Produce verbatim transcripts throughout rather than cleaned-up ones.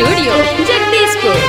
Studio Jagdishpur.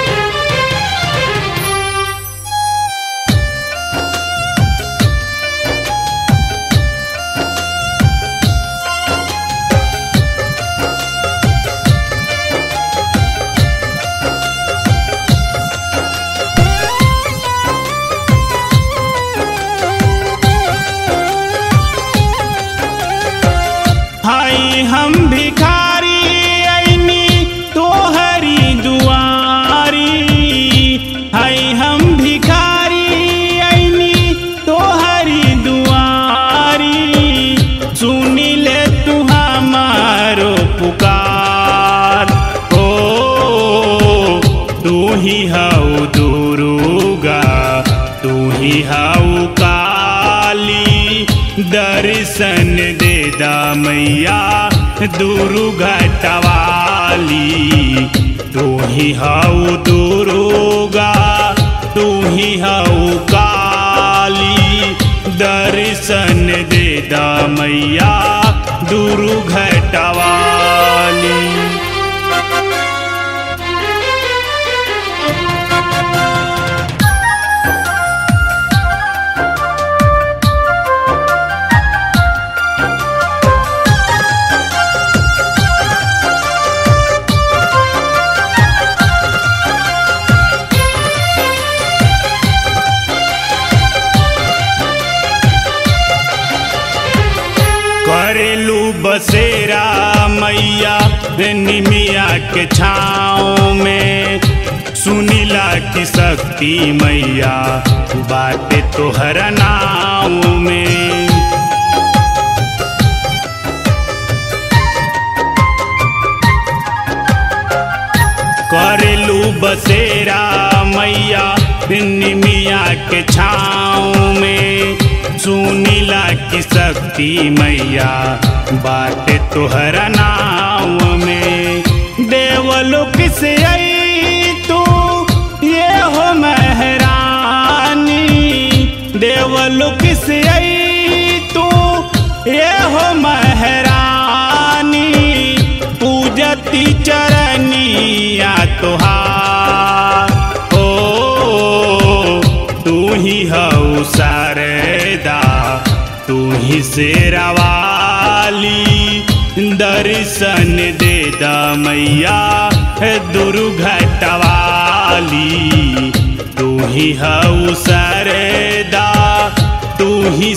हाय हम भिखारी आईनी तोहरी दुआरी, हाय हम भिखारी आईनी तोहरी दुआरी। सुनी ले तू हमारो पुकार, ओ तू ही हऊ दुर्गा, तू ही हऊ काली। दर्शन दे दा मैया दुर्गा टवाली। तू ही हऊ दुर्गा, तू ही हऊ काली। दर्शन दे दा मैया दुर्गा टवाली। करेलू बसेरा मैया निमिया के छाँव में। सुनीला की शक्ति मैया बाटे तोहरा नाव में। करेलू बसेरा मैया निमिया के छाँव में। सुनीला की शक्ति मैया बाटे तोहरा नाव में। देवलोक से आई तू ये हो महरानी, देवलोक से आई तू ये हो महरानी। पूजती चरनिया तोहार, ओ तू ही हऊ शारदा, तू ही शेरावाली। दर्शन दे दा मैया दुर्गा टवाली। तू ही हऊ शारदा, तू ही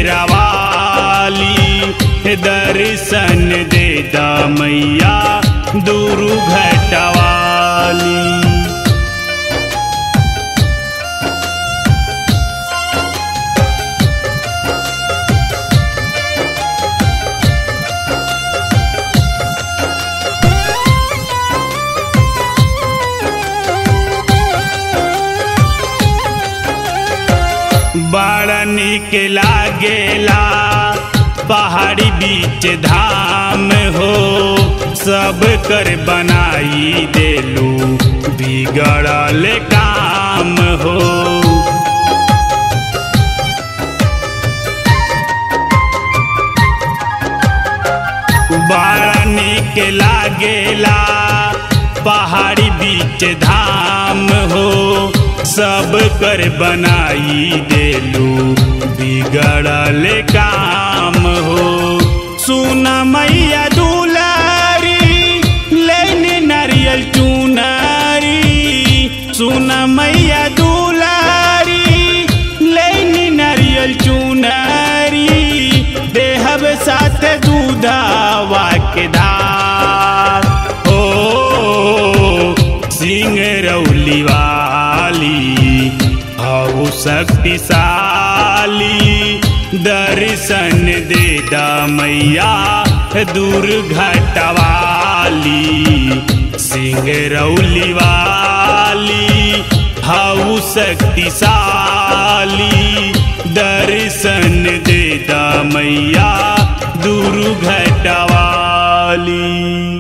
शेरावाली। दर्शन दे दा मैया दुर्गा टवाली। बड़ा निक लागेला पहाड़ी बीच धाम हो। सब कर बनाई देलू बिगड़ल काम हो। बड़ा निक लागेला पहाड़ी बीच धाम हो। सब कर बनाई देलू बिगड़ल काम हो। सुना मैया दुलारी लेने नारियल चुनारी। सुना मैया दुलारी लेने नारियल चुनारी। देहब साथ दूधावा के धार, ओ सिंगरौली वाली हऊ शक्तिशाली। दर्शन दे दा मैया दुर्गा टवाली। सिंगरौली वाली हऊ शक्तिशाली। दर्शन दे दा मैया दुर्गा टवाली।